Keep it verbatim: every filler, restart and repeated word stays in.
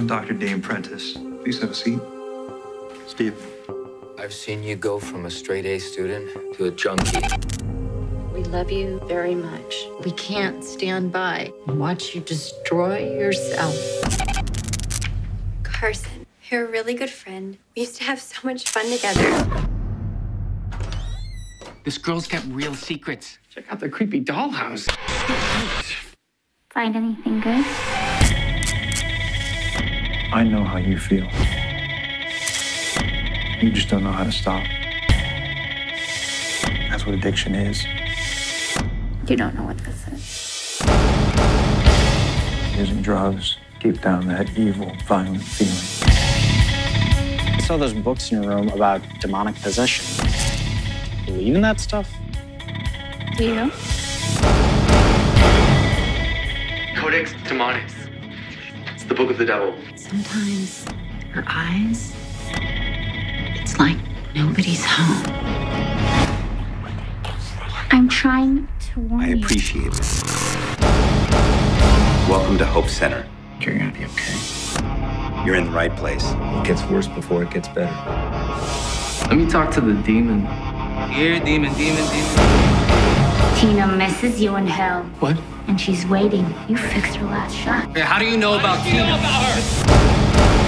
I'm Doctor Dane Prentice. Please have a seat. Steve. I've seen you go from a straight A student to a junkie. We love you very much. We can't stand by and watch you destroy yourself. Carson, you're a really good friend. We used to have so much fun together. This girl's got real secrets. Check out the creepy dollhouse. Find anything good? I know how you feel. You just don't know how to stop. That's what addiction is. You don't know what this is. Using drugs keep down that evil, violent feeling. I saw those books in your room about demonic possession. Believe in that stuff? Do you? Codex Demonis. It's the book of the devil. Sometimes her eyes, it's like nobody's home. I'm trying to warn I you. appreciate it. Welcome to Hope Center. You're gonna be okay. You're in the right place. It gets worse before it gets better. Let me talk to the demon. Here, demon, demon, demon. Tina misses you in hell. What? And she's waiting. You fixed her last shot. Hey, how do you know about Tina?